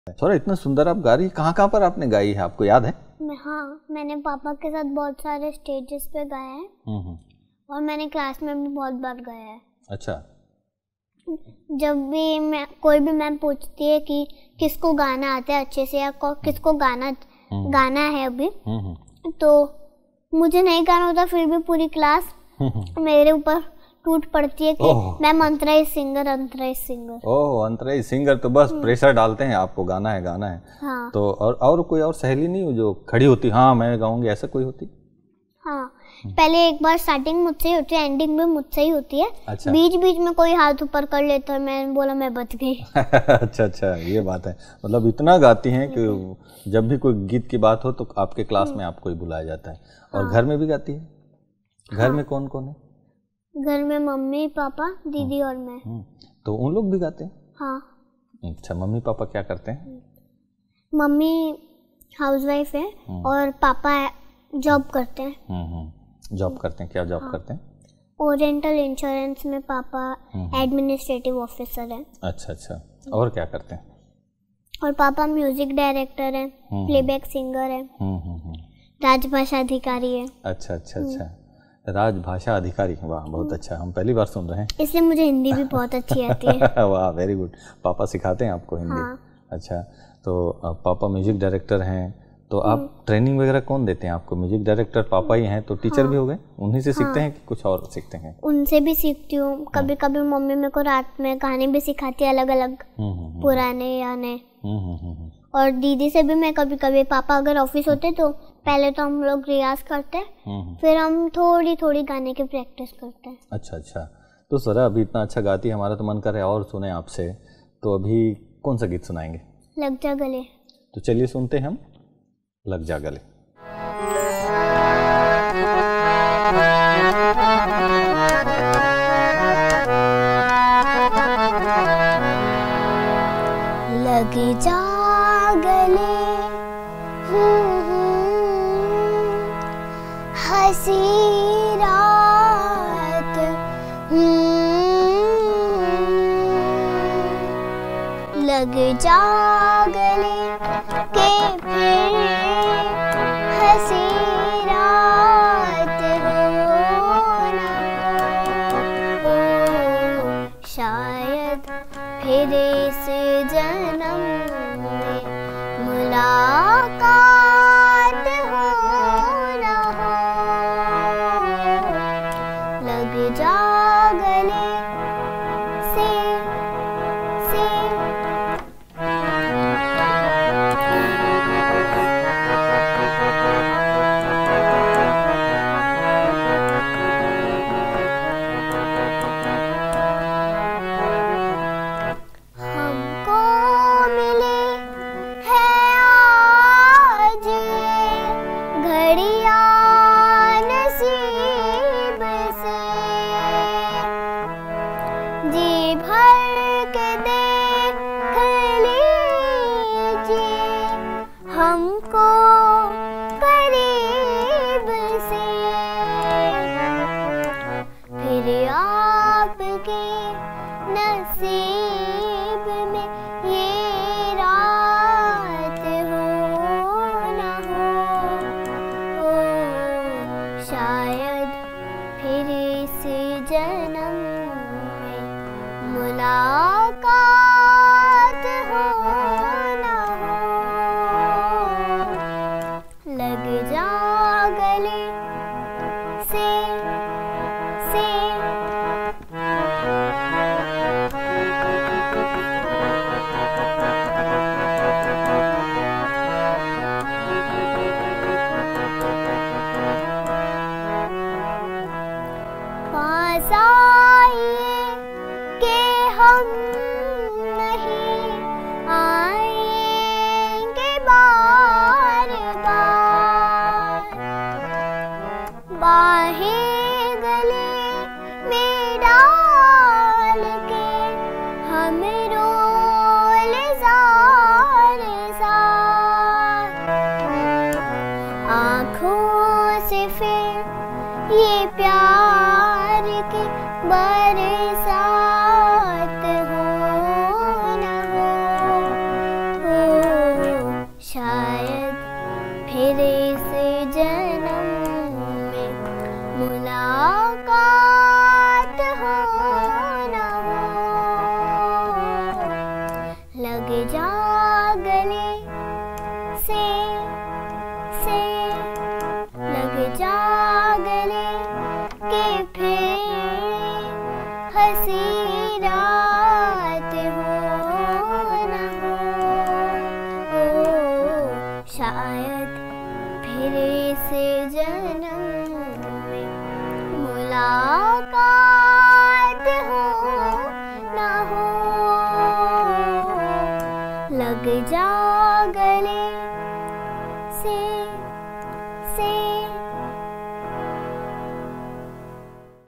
थोड़ा इतना सुंदर आप गा रही, कहाँ कहाँ पर आपने गाई है, आपको याद है? हाँ, मैंने पापा के साथ बहुत सारे स्टेजेस पे गाया है और मैंने क्लास में भी बहुत बार गाया है। अच्छा। जब भी मैं कोई भी मैम पूछती है कि किसको गाना आता है अच्छे से या किसको गाना है अभी, तो मुझे नहीं गाना होता फिर भी पूरी क्लास मेरे ऊपर टूट पड़ती है कि मैम अंतराई सिंगर, अंतराई सिंगर। ओह, अंतराई सिंगर, तो बस प्रेशर डालते हैं आपको, गाना है गाना है। हाँ। तो और कोई और सहेली नहीं हो जो खड़ी होती, हाँ मैं गाऊंगी, ऐसा कोई होती? हाँ, पहले एक बार स्टार्टिंग मुझसे ही होती है, एंडिंग भी मुझसे ही होती है। अच्छा। बीच बीच में कोई हाथ ऊपर कर लेता है, मैंने बोला मैं बच गई। अच्छा अच्छा, ये बात है, मतलब इतना गाती हैं कि जब भी कोई गीत की बात हो तो आपके क्लास में आपको ही बुलाया जाता है। और घर में भी गाती है? घर में कौन कौन है? घर में मम्मी पापा दीदी और मैं। तो उन लोग भी गाते हैं? हाँ। अच्छा, मम्मी पापा क्या करते हैं? मम्मी हाउसवाइफ है और पापा जॉब करते हैं। जॉब करते हैं, क्या जॉब करते हैं? ओरिएंटल इंश्योरेंस में पापा एडमिनिस्ट्रेटिव ऑफिसर है। अच्छा अच्छा, और क्या करते हैं? और पापा म्यूजिक डायरेक्टर है, प्लेबैक सिंगर है, राजभाषा अधिकारी है। अच्छा अच्छा अच्छा, राजभाषा अधिकारी, वाह बहुत अच्छा, हम पहली बार सुन रहे हैं। इसलिए मुझे हिंदी भी बहुत अच्छी आती है। वाह वेरी गुड, पापा सिखाते हैं आपको हिंदी? हाँ। अच्छा, तो पापा म्यूजिक डायरेक्टर हैं, तो आप ट्रेनिंग वगैरह कौन देते हैं आपको? म्यूजिक डायरेक्टर पापा ही हैं, तो टीचर भी हो गए, उन्हीं से सीखते हैं कि कुछ और सीखते हैं? उनसे भी सीखती हूँ, कभी कभी मम्मी मेरे को रात में गाने भी सिखाती है, अलग अलग पुराने या नए। और दीदी से भी मैं कभी कभी, पापा अगर ऑफिस होते तो पहले तो हम लोग रियाज करते हैं, फिर हम थोड़ी थोड़ी गाने की प्रैक्टिस करते हैं। अच्छा अच्छा, तो सरा अभी इतना अच्छा गाती है, हमारा तो मन कर रहा है और सुने आपसे, तो अभी कौन सा गीत सुनाएंगे? लग जा गले। तो चलिए सुनते हैं हम लग जा गले। लग जा गले हंसी रात, लग जा गले के फिर हंसी रात हो ना हो, शायद फिर इस जन्म में मुलाकात हो ना हो, लग जा गले से जा